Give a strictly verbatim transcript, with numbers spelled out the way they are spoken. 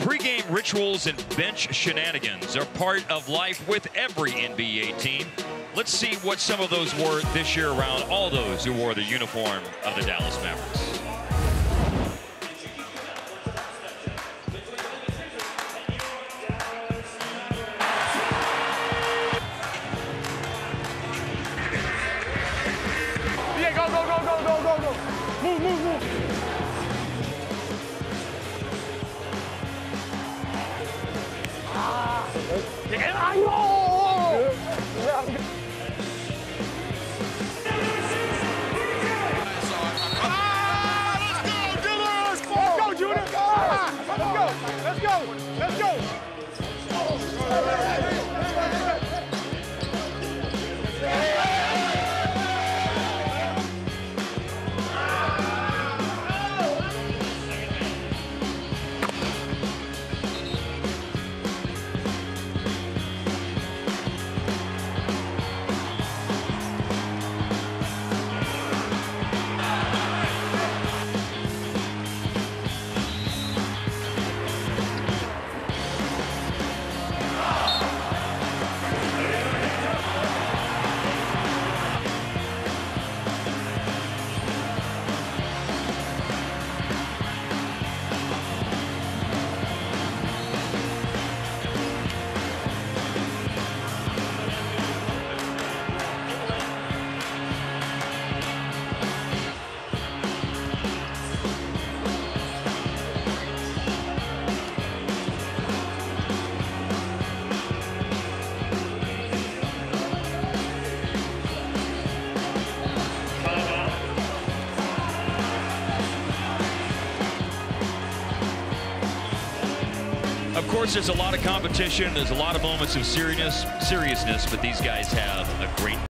Pre-game rituals and bench shenanigans are part of life with every N B A team. Let's see what some of those were this year around all those who wore the uniform of the Dallas Mavericks. Yeah, go, go, go, go, go, go, go. Move, move, move. ¡Ay, no! Ah, let's go, Judas! Let's go, Judas! Ah, let's go, let's go, let's go! Of course, there's a lot of competition. There's a lot of moments of seriousness, seriousness, but these guys have a great